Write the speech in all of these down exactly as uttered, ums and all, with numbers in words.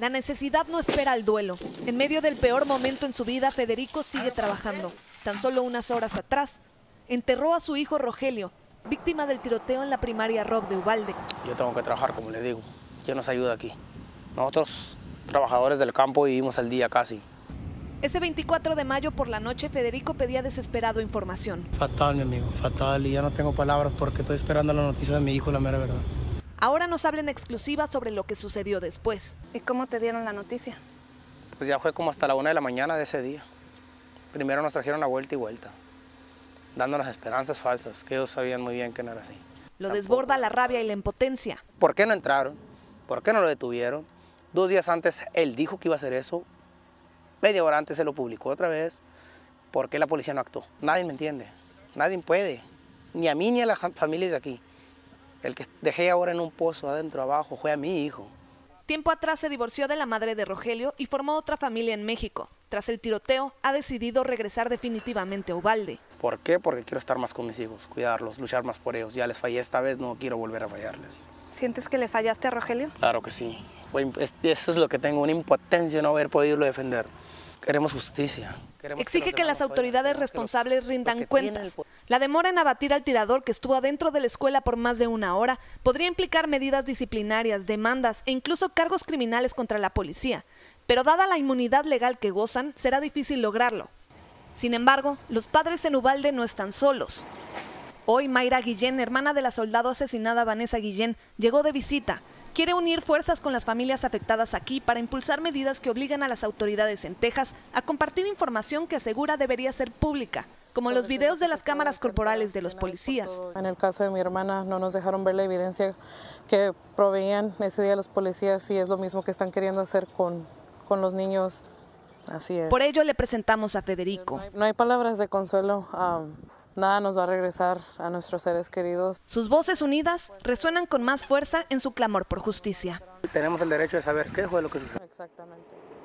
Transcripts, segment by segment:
La necesidad no espera al duelo. En medio del peor momento en su vida, Federico sigue trabajando. Tan solo unas horas atrás, enterró a su hijo Rogelio, víctima del tiroteo en la primaria Rob de Uvalde. Yo tengo que trabajar, como le digo. ¿Quién nos ayuda aquí? Nosotros, trabajadores del campo, vivimos al día casi. Ese veinticuatro de mayo por la noche, Federico pedía desesperado información. Fatal, mi amigo, fatal. Y ya no tengo palabras porque estoy esperando la noticia de mi hijo, la mera verdad. Ahora nos habla en exclusiva sobre lo que sucedió después. ¿Y cómo te dieron la noticia? Pues ya fue como hasta la una de la mañana de ese día. Primero nos trajeron a vuelta y vuelta, dándonos esperanzas falsas, que ellos sabían muy bien que no era así. Lo Tampoco. desborda la rabia y la impotencia. ¿Por qué no entraron? ¿Por qué no lo detuvieron? Dos días antes él dijo que iba a hacer eso. Media hora antes se lo publicó otra vez. ¿Por qué la policía no actuó? Nadie me entiende. Nadie puede. Ni a mí ni a las familias de aquí. El que dejé ahora en un pozo adentro abajo fue a mi hijo. Tiempo atrás se divorció de la madre de Rogelio y formó otra familia en México. Tras el tiroteo, ha decidido regresar definitivamente a Uvalde. ¿Por qué? Porque quiero estar más con mis hijos, cuidarlos, luchar más por ellos. Ya les fallé esta vez, no quiero volver a fallarles. ¿Sientes que le fallaste a Rogelio? Claro que sí. Fue, es, eso es lo que tengo, una impotencia no haber podido defender. Queremos justicia. Queremos Exige que, que las autoridades oigan, responsables los, rindan los cuentas. El... La demora en abatir al tirador que estuvo adentro de la escuela por más de una hora podría implicar medidas disciplinarias, demandas e incluso cargos criminales contra la policía. Pero dada la inmunidad legal que gozan, será difícil lograrlo. Sin embargo, los padres en Uvalde no están solos. Hoy Mayra Guillén, hermana de la soldado asesinada Vanessa Guillén, llegó de visita. Quiere unir fuerzas con las familias afectadas aquí para impulsar medidas que obligan a las autoridades en Texas a compartir información que asegura debería ser pública, como los videos de las cámaras corporales de los policías. En el caso de mi hermana no nos dejaron ver la evidencia que proveían ese día los policías y es lo mismo que están queriendo hacer con, con los niños. Así es. Por ello le presentamos a Federico. No hay, no hay palabras de consuelo. Um, Nada nos va a regresar a nuestros seres queridos. Sus voces unidas resuenan con más fuerza en su clamor por justicia. Tenemos el derecho de saber qué fue lo que sucedió. Exactamente.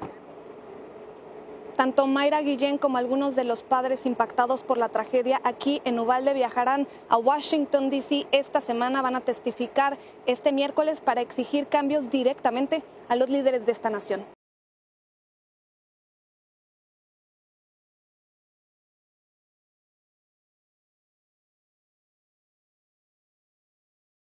Tanto Mayra Guillén como algunos de los padres impactados por la tragedia aquí en Uvalde viajarán a Washington, D C esta semana. Van a testificar este miércoles para exigir cambios directamente a los líderes de esta nación.